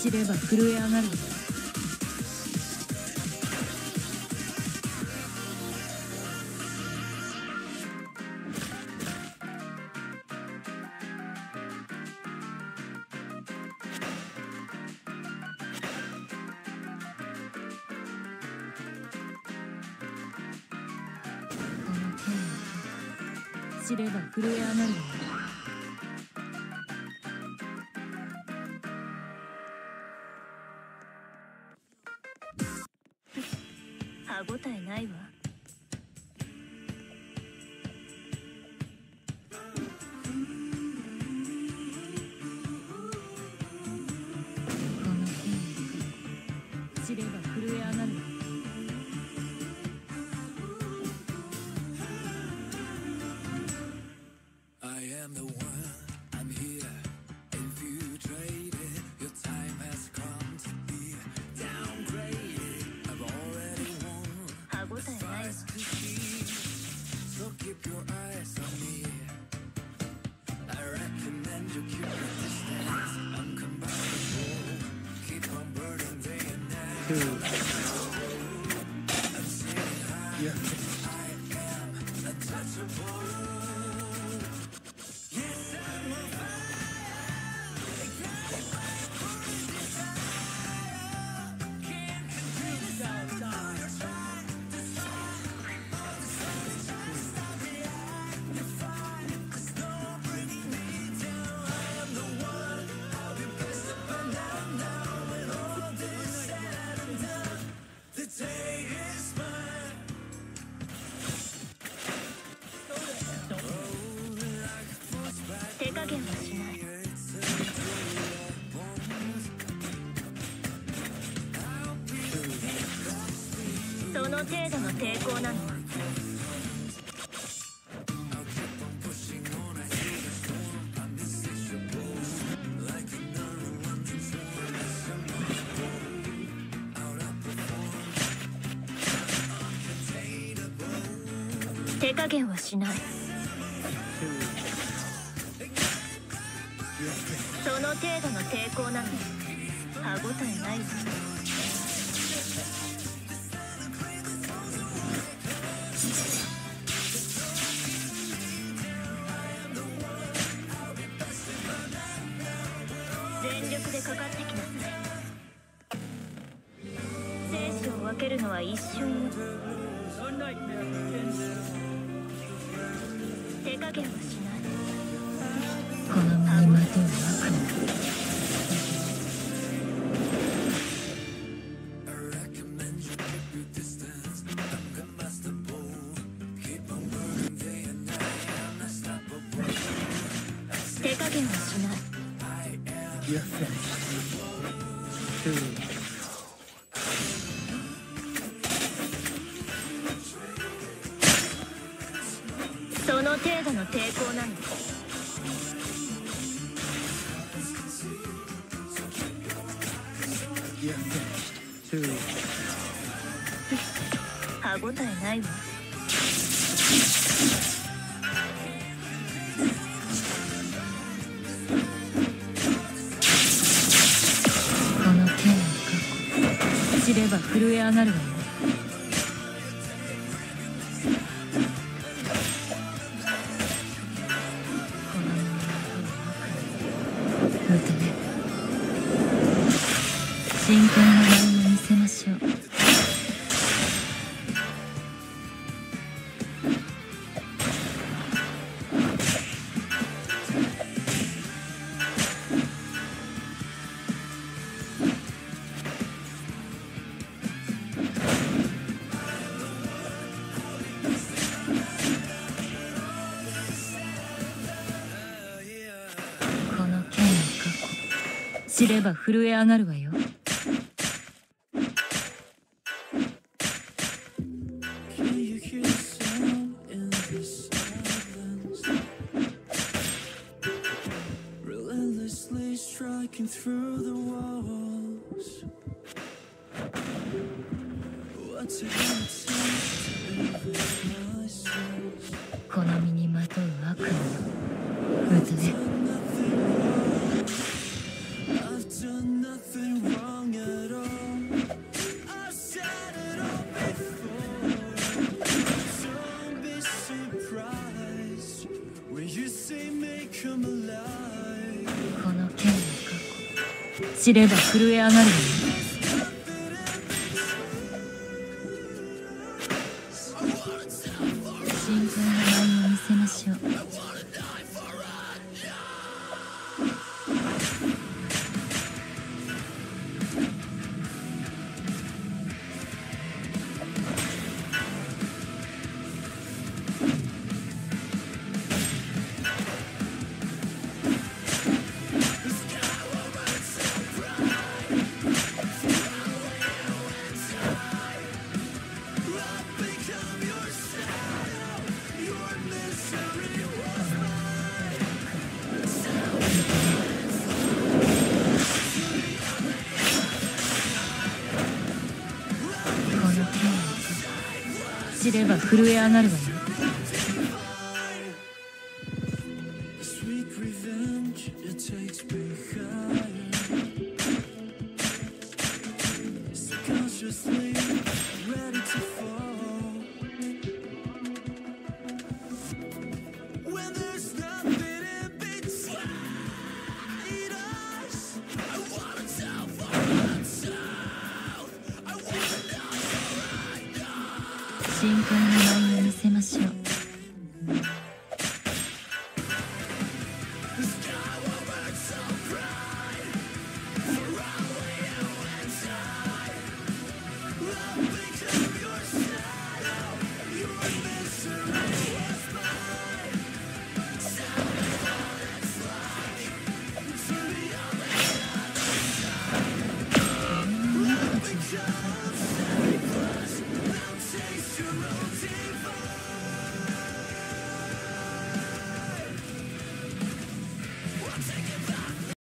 知れば震え上がる。知れば震え上がるわよ。 歯ごたえないわ。 この知れば震え上がるわよ。 手加減はしない。その程度の抵抗なの。手加減はしない。その程度の抵抗なの。歯ごたえないわ。全力でかかってきなさい。生死を分けるのは一瞬よ。手加減はしない。 この身にまとう悪夢。 手加減はしない。その程度の抵抗なの。歯ごたえないわ。 この剣の過去知れば震え上がるわよ。この身にまとう悪夢。撃てね。真剣な舞を見せましょう。この剣の過去知れば震え上がるわよ。 Striking through the walls. What's it gonna take to live my soul? この身にまとう悪夢の渦ね。 I've done nothing 知れば震え上がるわよ。深海の舞を見せましょう。知れば震え上がるわよ。 Sweet revenge, it takes me higher. Subconsciously ready to fall. When there's nothing in between us, I wanna tell for myself. I wanna know right now. 深海の舞を見せましょう。